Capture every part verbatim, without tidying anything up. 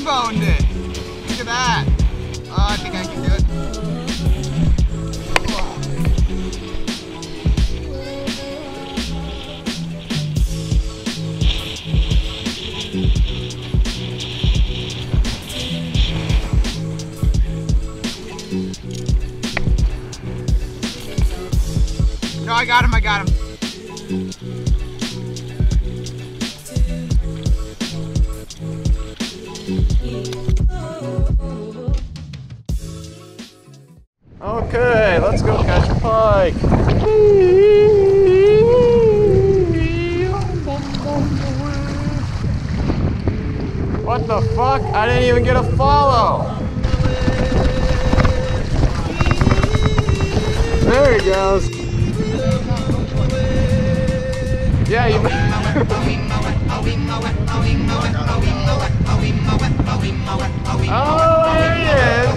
T-boned it. Look at that. Oh, I think I can do it. No, I got him, I got him. Okay, let's go catch a pike. What the fuck? I didn't even get a follow. There he goes. Yeah, you. Oh, there he is.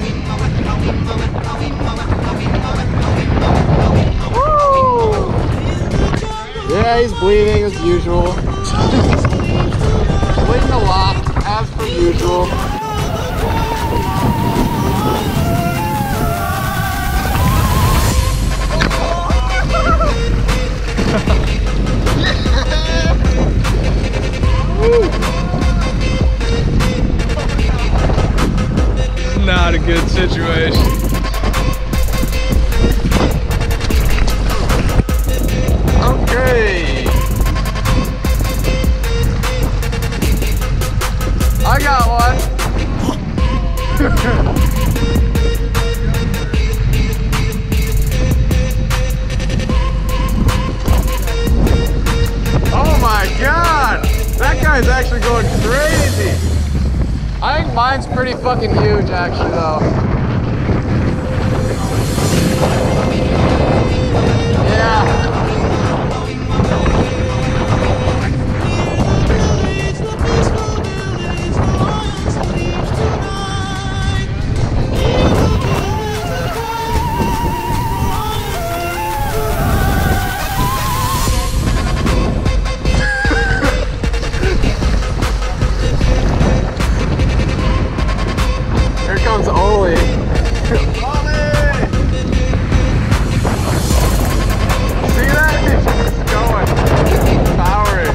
Woo! Yeah, he's bleeding as usual. Bleeding a lot, as per usual. Not a good situation. Okay. I got one. Oh my god! That guy's actually going crazy. I think mine's pretty fucking huge actually though. Yeah. Ollie. See that? He's just going. Powering.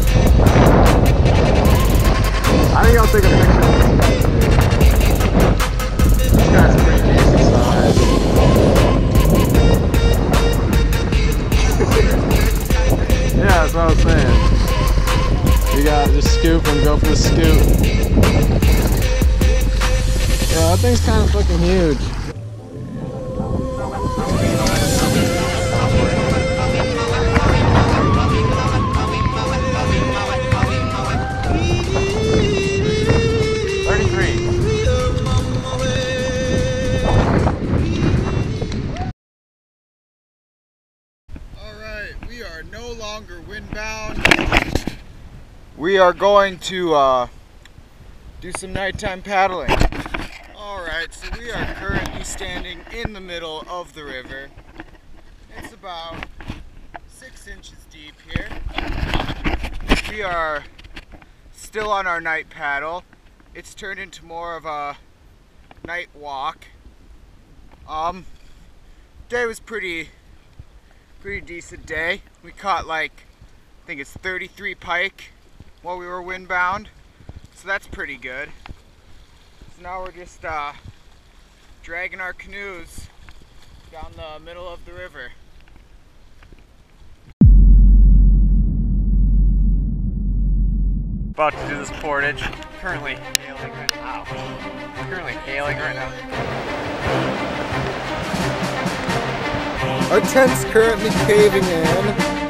I think I'll take a picture. This guy's pretty decent size. Yeah, that's what I was saying. You gotta just scoop and go for the scoop. Yeah, that thing's kind of fucking huge. thirty-three. All right, we are no longer windbound. We are going to uh, do some nighttime paddling. Alright, so we are currently standing in the middle of the river. It's about six inches deep here. We are still on our night paddle. It's turned into more of a night walk. Um, day was pretty, pretty decent day. We caught like, I think it's thirty-three pike while we were windbound. So that's pretty good. So now we're just uh, dragging our canoes down the middle of the river. About to do this portage. Currently hailing right now. Currently hailing right now. Our tent's currently caving in.